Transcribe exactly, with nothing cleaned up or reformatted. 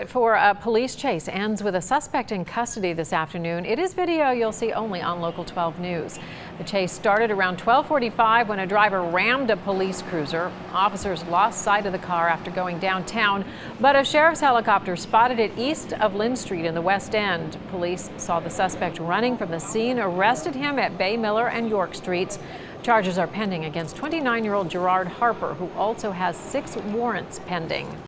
it for a police chase ends with a suspect in custody this afternoon. It is video you'll see only on Local twelve News. The chase started around twelve forty-five when a driver rammed a police cruiser. Officers lost sight of the car after going downtown, but a sheriff's helicopter spotted it east of Linn Street in the West End. Police saw the suspect running from the scene, arrested him at Baymiller and York Streets. Charges are pending against twenty-nine-year-old Jarrard Harper, who also has six warrants pending.